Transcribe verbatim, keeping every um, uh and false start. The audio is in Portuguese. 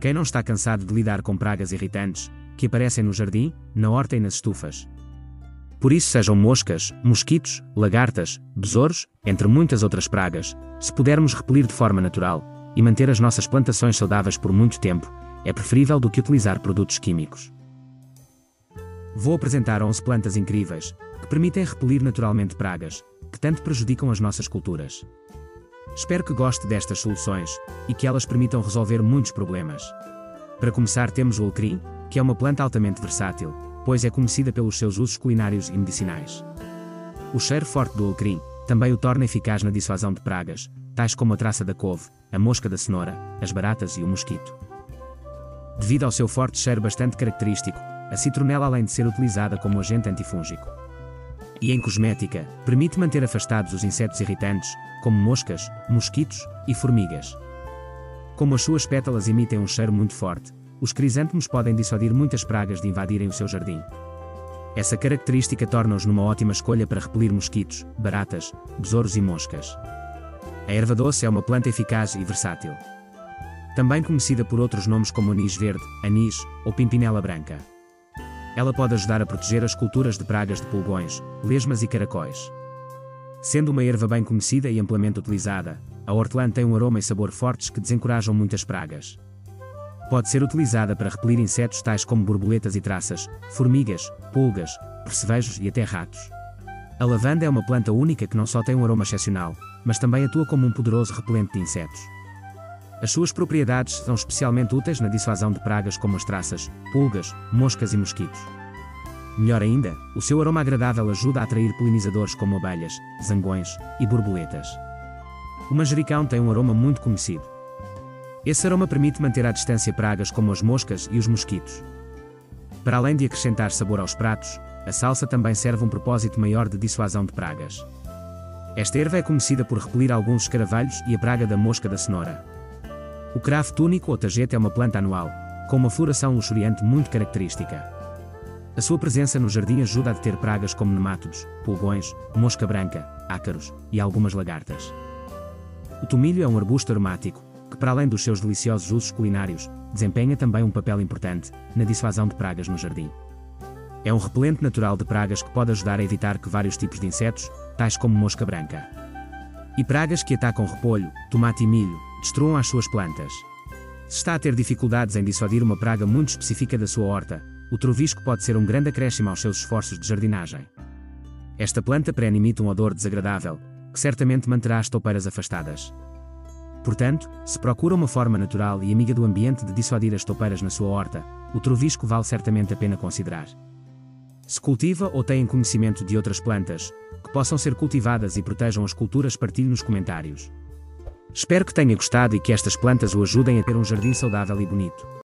Quem não está cansado de lidar com pragas irritantes, que aparecem no jardim, na horta e nas estufas? Por isso, sejam moscas, mosquitos, lagartas, besouros, entre muitas outras pragas, se pudermos repelir de forma natural e manter as nossas plantações saudáveis por muito tempo, é preferível do que utilizar produtos químicos. Vou apresentar onze plantas incríveis, que permitem repelir naturalmente pragas, que tanto prejudicam as nossas culturas. Espero que goste destas soluções, e que elas permitam resolver muitos problemas. Para começar, temos o alecrim, que é uma planta altamente versátil, pois é conhecida pelos seus usos culinários e medicinais. O cheiro forte do alecrim também o torna eficaz na dissuasão de pragas, tais como a traça da couve, a mosca da cenoura, as baratas e o mosquito. Devido ao seu forte cheiro bastante característico, a citronela, além de ser utilizada como agente antifúngico e em cosmética, permite manter afastados os insetos irritantes, como moscas, mosquitos e formigas. Como as suas pétalas emitem um cheiro muito forte, os crisântemos podem dissuadir muitas pragas de invadirem o seu jardim. Essa característica torna-os numa ótima escolha para repelir mosquitos, baratas, besouros e moscas. A erva doce é uma planta eficaz e versátil, também conhecida por outros nomes como anis verde, anis ou pimpinela branca. Ela pode ajudar a proteger as culturas de pragas de pulgões, lesmas e caracóis. Sendo uma erva bem conhecida e amplamente utilizada, a hortelã tem um aroma e sabor fortes que desencorajam muitas pragas. Pode ser utilizada para repelir insetos tais como borboletas e traças, formigas, pulgas, percevejos e até ratos. A lavanda é uma planta única que não só tem um aroma excepcional, mas também atua como um poderoso repelente de insetos. As suas propriedades são especialmente úteis na dissuasão de pragas como as traças, pulgas, moscas e mosquitos. Melhor ainda, o seu aroma agradável ajuda a atrair polinizadores como abelhas, zangões e borboletas. O manjericão tem um aroma muito conhecido. Esse aroma permite manter à distância pragas como as moscas e os mosquitos. Para além de acrescentar sabor aos pratos, a salsa também serve um propósito maior de dissuasão de pragas. Esta erva é conhecida por repelir alguns escaravelhos e a praga da mosca da cenoura. O cravo túnico ou tagete é uma planta anual, com uma floração luxuriante muito característica. A sua presença no jardim ajuda a deter pragas como nemátodos, pulgões, mosca branca, ácaros e algumas lagartas. O tomilho é um arbusto aromático, que para além dos seus deliciosos usos culinários, desempenha também um papel importante na dissuasão de pragas no jardim. É um repelente natural de pragas que pode ajudar a evitar que vários tipos de insetos, tais como mosca branca e pragas que atacam repolho, tomate e milho, destruam as suas plantas. Se está a ter dificuldades em dissuadir uma praga muito específica da sua horta, o trovisco pode ser um grande acréscimo aos seus esforços de jardinagem. Esta planta perene emite um odor desagradável, que certamente manterá as toupeiras afastadas. Portanto, se procura uma forma natural e amiga do ambiente de dissuadir as toupeiras na sua horta, o trovisco vale certamente a pena considerar. Se cultiva ou tem conhecimento de outras plantas que possam ser cultivadas e protejam as culturas, partilhe nos comentários. Espero que tenha gostado e que estas plantas o ajudem a ter um jardim saudável e bonito.